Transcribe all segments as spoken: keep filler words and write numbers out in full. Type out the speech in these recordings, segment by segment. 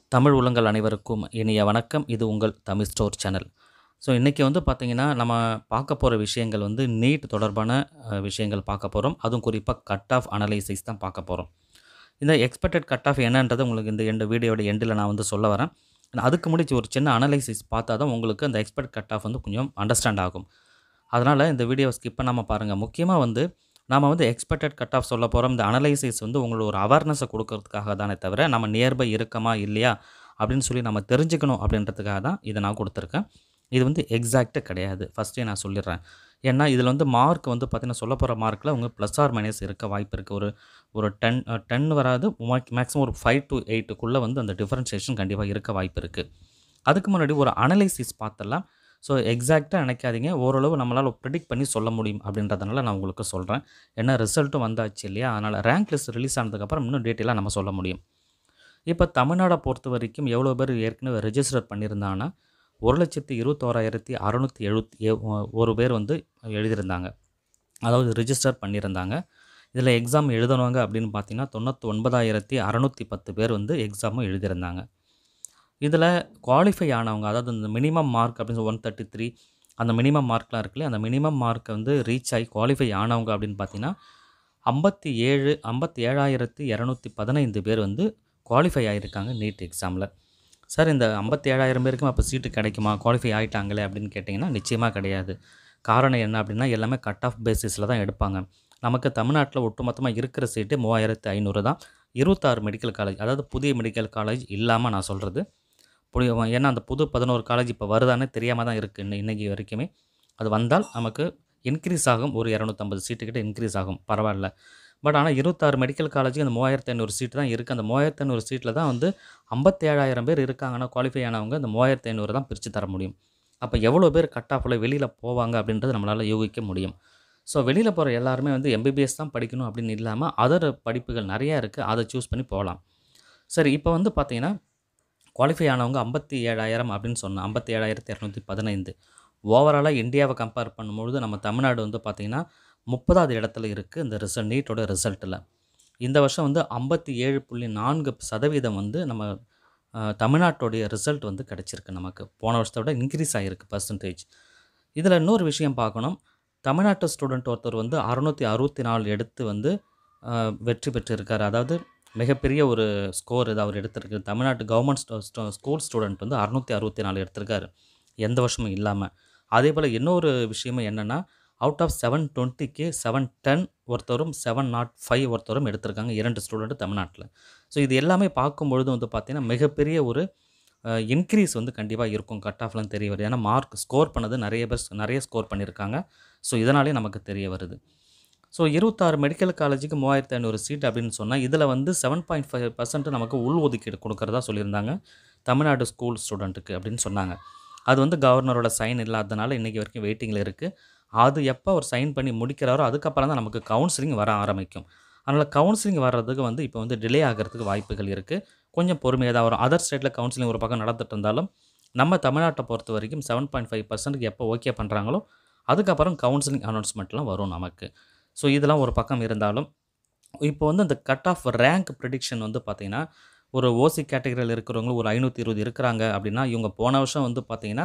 தமிழ் உள்ளங்கள் அனைவருக்கும் இனிய வணக்கம். இது உங்கள் தமிழ் ஸ்டோர் சேனல். ஸோ இன்றைக்கி வந்து பார்த்திங்கன்னா நம்ம பார்க்க போகிற விஷயங்கள் வந்து நீட் தொடர்பான அஹ், விஷயங்கள் பார்க்க போகிறோம். அதுவும் குறிப்பாக கட் ஆஃப் அனலைசிஸ் தான் பார்க்க போகிறோம். இந்த எக்ஸ்பெக்டட் கட் ஆஃப் என்னன்றது உங்களுக்கு இந்த எண்டு வீடியோட எண்டில் நான் வந்து சொல்ல வரேன். ஆனா, அதுக்கு முடிச்சு ஒரு சின்ன அனலைசிஸ் பார்த்தா தான் உங்களுக்கு அந்த எக்ஸ்பெக்ட் கட் ஆஃப் வந்து கொஞ்சம் அண்டர்ஸ்டாண்ட் ஆகும். அதனால் இந்த வீடியோவை ஸ்கிப் பண்ணாமல் பாருங்கள். முக்கியமாக வந்து நாம வந்து எக்ஸ்பெக்டட் கட் ஆஃப் சொல்ல போகிறோம். இந்த அனலைசிஸ் வந்து உங்களோட ஒரு அவேர்னஸை கொடுக்கறதுக்காக தானே தவிர நம்ம நியர்பை இருக்கமா இல்லையா அப்படின்னு சொல்லி நம்ம தெரிஞ்சுக்கணும் அப்படின்றதுக்காக தான் இதை நான் கொடுத்துருக்கேன். இது வந்து எக்ஸாக்ட்டு கிடையாது. ஃபஸ்ட்டே நான் சொல்லிடுறேன். ஏன்னா இதில் வந்து மார்க் வந்து பார்த்தீங்கன்னா சொல்ல போகிற மார்க்கில் உங்கள் ப்ளஸ் ஆர் மைனஸ் இருக்க வாய்ப்பு இருக்குது. ஒரு ஒரு டென் டென் வராது, மேக்ஸிமம் ஒரு ஃபைவ் டு எயிட்டுக்குள்ளே வந்து அந்த டிஃபரன்ஷியேஷன் கண்டிப்பாக இருக்க வாய்ப்பு இருக்குது. அதுக்கு முன்னாடி ஒரு அனலைசிஸ் பார்த்துடலாம். ஸோ எக்ஸாக்டாக நினைக்காதீங்க, ஓரளவு நம்மளால் ப்ரிடிக்ட் பண்ணி சொல்ல முடியும் அப்படின்றதுனால நான் உங்களுக்கு சொல்கிறேன். ஏன்னா ரிசல்ட்டும் வந்தாச்சு இல்லையா, அதனால் ரேங்க் லிஸ்ட் ரிலீஸ் ஆனதுக்கப்புறம் இன்னும் டீட்டெயிலாக நம்ம சொல்ல முடியும். இப்போ தமிழ்நாடை பொறுத்த வரைக்கும் எவ்வளோ பேர் ஏற்கனவே ரெஜிஸ்டர் பண்ணியிருந்தாங்கன்னா ஒரு லட்சத்தி இருபத்தோராயிரத்தி அறநூற்றி எழுபத்தி ஒரு பேர் வந்து எழுதியிருந்தாங்க, அதாவது ரிஜிஸ்டர் பண்ணியிருந்தாங்க. இதில் எக்ஸாம் எழுதணுங்க அப்படின்னு பார்த்தீங்கன்னா தொண்ணூற்றி ஒன்பதாயிரத்தி அறநூற்றி பத்து பேர் வந்து எக்ஸாமும் எழுதியிருந்தாங்க. இதில் குவாலிஃபை ஆனவங்க, அதாவது இந்த மினிமம் மார்க் அப்படின்னு ஒன் தேர்ட்டி த்ரீ அந்த மினிமம் மார்க்லாம் இருக்குல்லையே, அந்த மினிமம் மார்க்கை வந்து ரீச் ஆகி குவாலிஃபை ஆனவங்க அப்படின்னு பார்த்தீங்கன்னா ஐம்பத்தி ஏழு ஐம்பத்தி ஏழாயிரத்தி இரநூத்தி பதினைந்து பேர் வந்து குவாலிஃபை ஆகியிருக்காங்க நீட் எக்ஸாமில். சார் இந்த ஐம்பத்தி ஏழாயிரம் பேருக்கும் அப்போ சீட்டு கிடைக்குமா, குவாலிஃபை ஆகிட்டாங்களே அப்படின்னு கேட்டிங்கன்னா நிச்சயமாக கிடையாது. காரணம் என்ன அப்படின்னா எல்லாமே கட் ஆஃப் பேசிஸில் தான் எடுப்பாங்க. நமக்கு தமிழ்நாட்டில் ஒட்டுமொத்தமாக இருக்கிற சீட்டு மூவாயிரத்து ஐநூறு தான். இருபத்தாறு மெடிக்கல் காலேஜ், அதாவது புதிய மெடிக்கல் காலேஜ் இல்லாமல் நான் சொல்கிறது புரிய. ஏன்னா அந்த புது பதினோரு காலேஜ் இப்போ வருதானே தெரியாமல் தான் இருக்குது இன்னும் இன்றைக்கி வரைக்குமே. அது வந்தால் நமக்கு இன்க்ரீஸ் ஆகும், ஒரு இரநூத்தம்பது சீட்டுக்கிட்ட இன்க்ரீஸ் ஆகும், பரவாயில்ல. பட் ஆனால் இருபத்தாறு மெடிக்கல் காலேஜுக்கு அந்த மூவாயிரத்து ஐநூறு சீட்டு தான் இருக்குது. அந்த மூவாயிரத்து ஐநூறு சீட்டில் தான் வந்து ஐம்பத்தி ஏழாயிரம் பேர் இருக்காங்கன்னா குவாலிஃபை ஆனவங்க அந்த மூவாயிரத்து ஐநூறு தான் பிரித்து தர முடியும். அப்போ எவ்வளோ பேர் கட் ஆஃபில் வெளியில் போவாங்க அப்படின்றது நம்மளால் யூகிக்க முடியும். ஸோ வெளியில் போகிற எல்லாருமே வந்து எம்பிபிஎஸ் தான் படிக்கணும் அப்படின்னு இல்லாமல் அதர் படிப்புகள் நிறையா இருக்குது, அதை சூஸ் பண்ணி போகலாம். சரி, இப்போ வந்து பார்த்தீங்கன்னா குவாலிஃபை ஆனவங்க ஐம்பத்தி ஏழாயிரம் அப்படின்னு சொன்னேன், ஐம்பத்தி ஏழாயிரத்தி இரநூத்தி பதினைந்து. ஓவராலாக இந்தியாவை கம்பேர் பண்ணும்பொழுது நம்ம தமிழ்நாடு வந்து பார்த்திங்கன்னா முப்பதாவது இடத்துல இருக்குது இந்த ரிசல்ட் நீட்டோட ரிசல்ட்டில். இந்த வருஷம் வந்து ஐம்பத்தி ஏழு புள்ளி நான்கு சதவீதம் வந்து நம்ம அஹ், தமிழ்நாட்டோடைய ரிசல்ட் வந்து கிடச்சிருக்கு. நமக்கு போன வருஷத்தை விட இன்க்ரீஸ் ஆகிருக்கு பர்சன்டேஜ். இதில் இன்னொரு விஷயம் பார்க்கணும். தமிழ்நாட்டு ஸ்டூடெண்ட் ஒருத்தர் வந்து அறுநூற்றி அறுபத்தி நாலு எடுத்து வந்து அஹ், வெற்றி பெற்று இருக்கார். அதாவது மிகப்பெரிய ஒரு ஸ்கோர் இது அவர் எடுத்திருக்கு. தமிழ்நாட்டு கவர்மெண்ட் ஸ்டோ ஸ்கூல் ஸ்டூடெண்ட் வந்து அறுநூற்றி அறுபத்தி நாலு எடுத்திருக்காரு, எந்த வருஷமும் இல்லாமல். அதே போல் இன்னொரு விஷயமும் என்னென்னா அவுட் ஆஃப் செவன் டுவெண்ட்டிக்கு செவன் டென் ஒருத்தரும் செவன் நாட் ஃபைவ் ஒருத்தரும் எடுத்திருக்காங்க, இரண்டு ஸ்டூடெண்ட்டு தமிழ்நாட்டில். ஸோ இது எல்லாமே பார்க்கும்பொழுது வந்து பார்த்திங்கன்னா மிகப்பெரிய ஒரு இன்க்ரீஸ் வந்து கண்டிப்பாக இருக்கும். கட் ஆஃப்லாம் தெரிய வருது. ஏன்னா மார்க் ஸ்கோர் பண்ணது நிறைய பேர் நிறைய ஸ்கோர் பண்ணியிருக்காங்க. ஸோ இதனாலே நமக்கு தெரிய வருது. ஸோ இருபத்தாறு மெடிக்கல் காலேஜுக்கு மூவாயிரத்து ஐநூறு சீட் அப்படின்னு சொன்னால் இதில் வந்து செவன் பாயிண்ட் ஃபைவ் பர்சன்ட் நமக்கு உள் ஒதுக்கீடு கொடுக்குறதா சொல்லியிருந்தாங்க தமிழ்நாடு ஸ்கூல் ஸ்டூடெண்ட்டுக்கு அப்படின்னு சொன்னாங்க. அது வந்து கவர்னரோட சைன் இல்லாததுனால இன்றைக்கி வரைக்கும் வெயிட்டிங்கில் இருக்குது. அது எப்போ அவர் சைன் பண்ணி முடிக்கிறாரோ அதுக்கப்புறம் தான் நமக்கு கவுன்சிலிங் வர ஆரம்பிக்கும். அதனால் கவுன்சிலிங் வர்றதுக்கு வந்து இப்போ வந்து டிலே ஆகிறதுக்கு வாய்ப்புகள் இருக்குது. கொஞ்சம் பொறுமையாக தான் வரும். அதர் ஸ்டேட்டில் கவுன்சிலிங் ஒரு பக்கம் நடந்துட்டு இருந்தாலும் நம்ம தமிழ்நாட்டை பொறுத்த வரைக்கும் செவன் பாயிண்ட் ஃபைவ் பர்சன்ட்டுக்கு எப்போ ஓகே பண்ணுறாங்களோ அதுக்கப்புறம் கவுன்சிலிங் அனௌன்ஸ்மெண்ட்லாம் வரும் நமக்கு. ஸோ இதெல்லாம் ஒரு பக்கம் இருந்தாலும் இப்போ வந்து அந்த கட் ஆஃப் ரேங்க் ப்ரிடிக்ஷன் வந்து பார்த்திங்கன்னா ஒரு ஓசி கேட்டகரியில் இருக்கிறவங்க ஒரு ஐநூற்றி இருபது இருக்கிறாங்க அப்படின்னா இவங்க போன வருஷம் வந்து பார்த்திங்கன்னா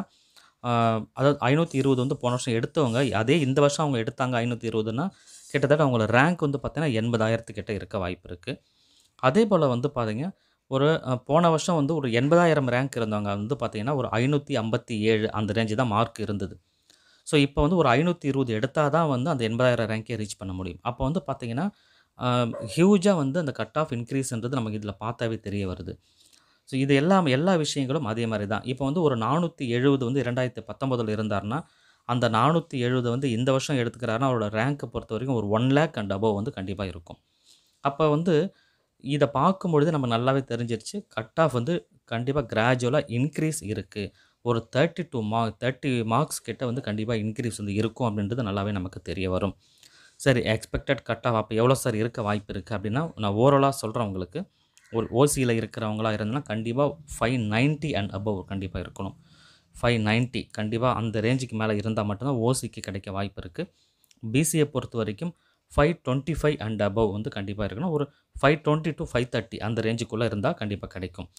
அதாவது ஐநூற்றி இருபது வந்து போன வருஷம் எடுத்தவங்க அதே இந்த வருஷம் அவங்க எடுத்தாங்க ஐநூற்றி இருபதுன்னா கிட்டத்தட்ட அவங்களோட ரேங்க் வந்து பார்த்திங்கன்னா எண்பதாயிரத்துக்கிட்ட இருக்க வாய்ப்பு இருக்குது. அதே போல் வந்து பார்த்திங்க ஒரு அஹ், போன வருஷம் வந்து ஒரு எண்பதாயிரம் ரேங்க் இருந்தவங்க வந்து பார்த்திங்கன்னா ஒரு ஐநூற்றி ஐம்பத்தி ஏழு அந்த ரேஞ்சு தான் மார்க் இருந்தது. ஸோ இப்போ வந்து ஒரு ஐநூற்றி இருபது எடுத்தால் தான் வந்து அந்த எண்பதாயிரம் ரேங்கே ரீச் பண்ண முடியும். அப்போ வந்து பார்த்திங்கன்னா ஹியூஜாக வந்து அந்த கட் ஆஃப் இன்க்ரீஸ்ன்றது நமக்கு இதில் பார்த்தாவே தெரிய வருது. ஸோ இது எல்லாம் எல்லா விஷயங்களும் அதே மாதிரி தான். இப்போ வந்து ஒரு நானூற்றி எழுபது வந்து இரண்டாயிரத்தி பத்தொம்போதில் இருந்தார்னா அந்த நானூற்றி எழுபது வந்து இந்த வருஷம் எடுத்துக்கிறாருன்னா அவரோட ரேங்க்கை பொறுத்த வரைக்கும் ஒரு ஒன் லேக் அண்ட் அபவ் வந்து கண்டிப்பாக இருக்கும். அப்போ வந்து இதை பார்க்கும்பொழுது நம்ம நல்லாவே தெரிஞ்சிருச்சு கட் ஆஃப் வந்து கண்டிப்பாக கிராஜுவலாக இன்க்ரீஸ் இருக்குது. ஒரு thirty two mark thirty marks கிட்ட வந்து கண்டிப்பாக இன்க்ரீஸ் வந்து இருக்கும் அப்படின்றது நல்லாவே நமக்கு தெரிய வரும். சரி, எக்ஸ்பெக்டட் கட் ஆஃப் அப்போ எவ்வளோ சார் இருக்க வாய்ப்பு இருக்குது அப்படின்னா நான் ஓவராலாக சொல்கிறேன் உங்களுக்கு. ஒரு ஓசியில் இருக்கிறவங்களா இருந்ததுன்னா கண்டிப்பாக ஃபைவ் நைன்ட்டி அண்ட் அபவ் கண்டிப்பாக இருக்கணும். ஃபைவ் நைன்ட்டி கண்டிப்பாக அந்த ரேஞ்சுக்கு மேலே இருந்தால் மட்டும்தான் ஓசிக்கு கிடைக்க வாய்ப்பு இருக்குது. பிசிஏ பொறுத்த வரைக்கும் five twenty five and above வந்து கண்டிப்பாக இருக்கணும். ஒரு five twenty to five thirty அந்த ரேஞ்சுக்குள்ளே இருந்தால் கண்டிப்பாக கிடைக்கும்.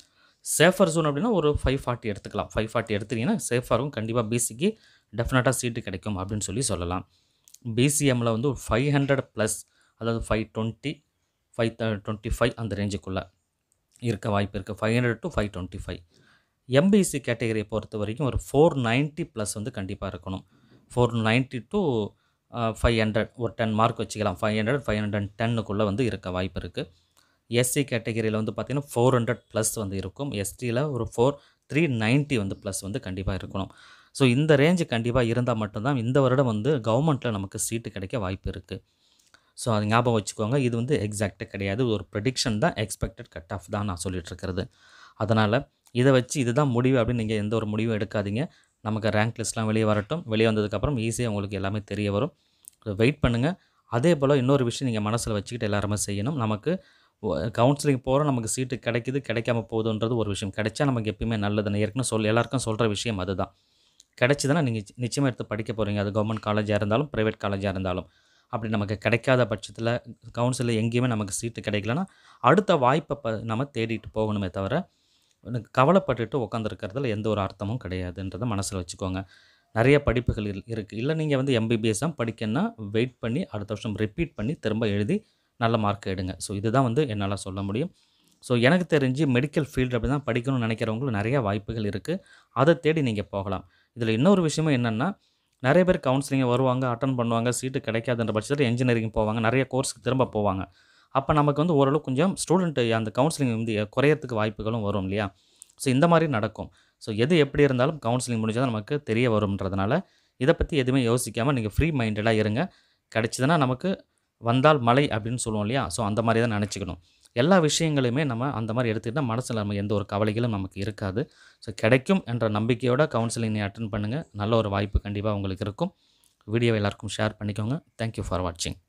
சேஃபர் ஜோன் அப்படின்னா ஒரு ஃபைவ் ஃபார்ட்டி எடுத்துக்கலாம். ஃபைவ் ஃபார்ட்டி எடுத்தீங்கன்னா சேஃபாக இருக்கும். கண்டிப்பாக பிசிக்கு டெஃபினட்டாக சீட்டு கிடைக்கும் அப்படின்னு சொல்லி சொல்லலாம். பிசிஎம்மில் வந்து ஒரு ஃபைவ் ஹண்ட்ரட் ப்ளஸ், அதாவது five twenty five twenty five அந்த ரேஞ்சுக்குள்ளே இருக்க வாய்ப்பு இருக்குது. Five hundred to five twenty five. MBC கேட்டகரியை பொறுத்த வரைக்கும் ஒரு ஃபோர் நைன்ட்டி ப்ளஸ் வந்து கண்டிப்பாக இருக்கணும். Four ninety to five hundred ஒரு டென் மார்க் வச்சுக்கலாம். ஃபைவ் ஹண்ட்ரட் ஃபைவ் ஹண்ட்ரட் டென்னுக்குள்ளே வந்து இருக்க வாய்ப்பு இருக்குது. எஸ்சி கேட்டகரியில் வந்து பார்த்திங்கன்னா ஃபோர் ஹண்ட்ரட் ப்ளஸ் வந்து இருக்கும். எஸ்டியில் ஒரு ஃபோர் த்ரீ நைன்ட்டி வந்து ப்ளஸ் வந்து கண்டிப்பாக இருக்கணும். ஸோ இந்த ரேஞ்சு கண்டிப்பாக இருந்தால் மட்டும்தான் இந்த வருடம் வந்து கவர்மெண்ட்டில் நமக்கு சீட்டு கிடைக்க வாய்ப்பு இருக்குது. ஸோ அது ஞாபகம் வச்சுக்கோங்க. இது வந்து எக்ஸாக்டாக கிடையாது, ஒரு ப்ரெடிக்ஷன் தான், எக்ஸ்பெக்டட் கட் ஆஃப் தான் நான் சொல்லிகிட்டு இருக்கிறது. அதனால் இதை வச்சு இதுதான் முடிவு அப்படின்னு நீங்கள் எந்த ஒரு முடிவும் எடுக்காதீங்க. நமக்கு ரேங்க் லிஸ்ட்லாம் வெளியே வரட்டும். வெளியே வந்ததுக்கப்புறம் ஈஸியாக உங்களுக்கு எல்லாமே தெரிய வரும். வெயிட் பண்ணுங்கள். அதே போல் இன்னொரு விஷயம் நீங்கள் மனசில் வச்சுக்கிட்டு எல்லாருமே செய்யணும். நமக்கு கவுன்சிலிங் போகிறோம், நமக்கு சீட்டு கிடைக்குது கிடைக்காம போகுதுன்றது ஒரு விஷயம். கிடைச்சா நமக்கு எப்பயுமே நல்லது. நான் ஏற்கனவே சொல் எல்லாருக்கும் சொல்கிற விஷயம் அதுதான். கிடைச்சிதுன்னா நீங்கள் நிச்சயமாக எடுத்து படிக்க போகிறீங்க. அது கவர்மெண்ட் காலேஜாக இருந்தாலும் ப்ரைவேட் காலேஜாக இருந்தாலும். அப்படி நமக்கு கிடைக்காத பட்சத்தில் கவுன்சிலில் எங்கேயுமே நமக்கு சீட்டு கிடைக்கலன்னா அடுத்த வாய்ப்பை ப நம்ம தேடிட்டு போகணுமே தவிர எனக்கு கவலைப்பட்டுட்டு உட்காந்துருக்கிறதுல எந்த ஒரு அர்த்தமும் கிடையாதுன்றதை மனசில் வச்சுக்கோங்க. நிறைய படிப்புகள் இருக்குது. இல்லை நீங்கள் வந்து எம்பிபிஎஸ் தான் படிக்கணும்னா வெயிட் பண்ணி அடுத்த வருஷம் ரிப்பீட் பண்ணி திரும்ப எழுதி நல்ல மார்க் எடுங்க. ஸோ இதுதான் வந்து என்னால் சொல்ல முடியும். ஸோ எனக்கு தெரிஞ்சு மெடிக்கல் ஃபீல்டு அப்படி தான் படிக்கணும்னு நினைக்கிறவங்களுக்கு நிறையா வாய்ப்புகள் இருக்குது. அதை தேடி நீங்கள் போகலாம். இதில் இன்னொரு விஷயமும் என்னென்னா, நிறைய பேர் கவுன்சிலிங் வருவாங்க, அட்டன் பண்ணுவாங்க, சீட்டு கிடைக்காதுன்ற பட்சத்தில் இன்ஜினியரிங் போவாங்க, நிறைய கோர்ஸுக்கு திரும்ப போவாங்க. அப்போ நமக்கு வந்து ஓரளவு கொஞ்சம் ஸ்டூடெண்ட்டு அந்த கவுன்சிலிங் வந்து குறையறதுக்கு வாய்ப்புகளும் வரும் இல்லையா? ஸோ இந்த மாதிரி நடக்கும். ஸோ எது எப்படி இருந்தாலும் கவுன்சிலிங் முடிஞ்சால் நமக்கு தெரிய வரும்ன்றதுனால இதை பற்றி எதுவுமே யோசிக்காமல் நீங்கள் ஃப்ரீ மைண்டடாக இருங்க. கிடைச்சதுன்னா நமக்கு வந்தால் மழை அப்படின்னு சொல்லுவோம் இல்லையா? ஸோ அந்த மாதிரி தான் நினச்சிக்கணும். எல்லா விஷயங்களையுமே நம்ம அந்த மாதிரி எடுத்துக்கிட்டால் மனசில் நம்ம எந்த ஒரு கவலைகளும் நமக்கு இருக்காது. ஸோ கிடைக்கும் என்ற நம்பிக்கையோட கவுன்சிலிங் நீ அட்டென்ட் பண்ணுங்கள். நல்ல ஒரு வாய்ப்பு கண்டிப்பாக உங்களுக்கு இருக்கும். வீடியோவை எல்லாருக்கும் ஷேர் பண்ணிக்கோங்க. தேங்க்யூ ஃபார் வாட்சிங்.